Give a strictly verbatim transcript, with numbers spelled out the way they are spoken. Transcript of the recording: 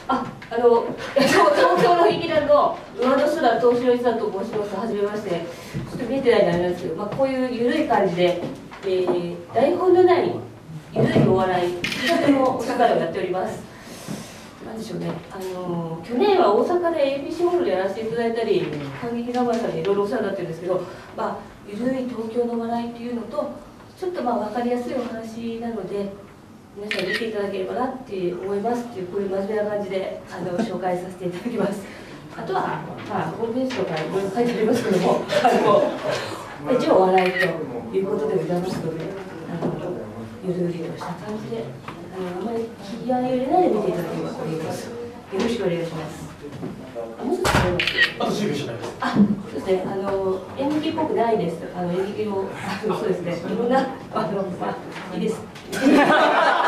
あ、あの、東京の劇団の上野空東城一座と申します。はじめまして。ちょっと見えてないんであれなんですけど、まあ、こういうゆるい感じで、えー、台本のないゆるいお笑い、企画のお芝居をやっております。なんでしょうね。あの去年は大阪で エービーシー ホールでやらせていただいたり、感激生さんにいろいろお世話になってるんですけど、まあ、ゆるい東京の笑いっていうのと、ちょっとまあ分かりやすいお話なので。皆さん見ていただければなって思いますっていうこういう真面目な感じであの紹介させていただきます。あとは、まあ、ホームページとかいろいろ書いてありますけども、あの一応お笑いということでございますので、あのゆるゆるとした感じで、あのあまり気合いを入れないで見ていただければと思います。よろしくお願いします。あ、もうちょっとあります。 あとじゅうびょうしかないです。 あ、そうですね。あの演劇っぽくないです。あの演劇を、あのそうですね。いろんなあのまあいいです。